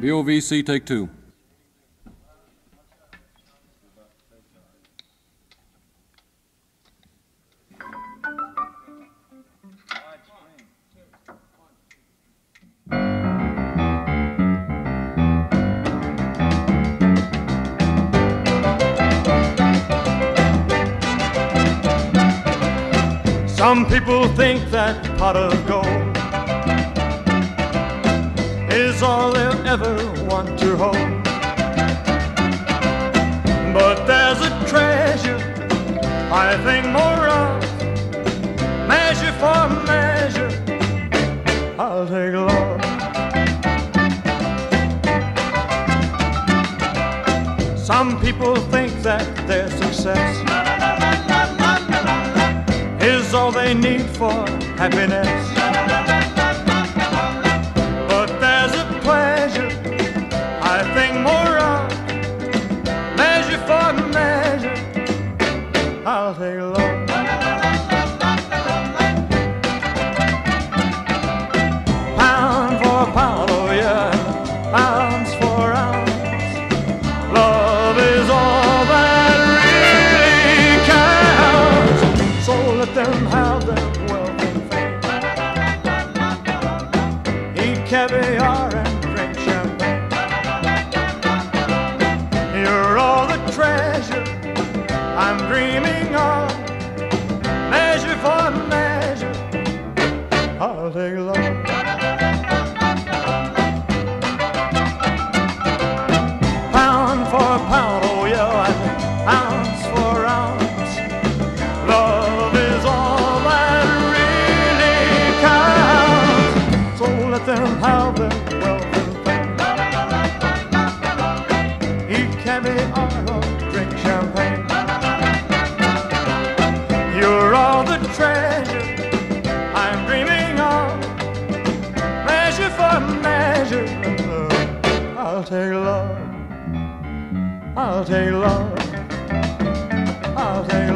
BOVC, take two. Some people think that pot of gold is all they'll ever want to hold. But there's a treasure I think more of, measure for measure, I'll take love. Some people think that their success is all they need for happiness. But there's a pleasure I think more of, measure for measure, I'll take love. Pound for pound, oh yeah, ounce for ounce, love is all that really counts. So let them have their wealth and fame, eat caviar and drink champagne. You're all the treasure I'm dreaming of, measure for measure, I'll take love. Pound for pound, oh yeah, and ounce for ounce, love is all that really counts. So let them have their wealth and fame, eat caviar or drink champagne. You're all the treasure I'm dreaming of, measure for measure, I'll take love, I'll take love, I'll take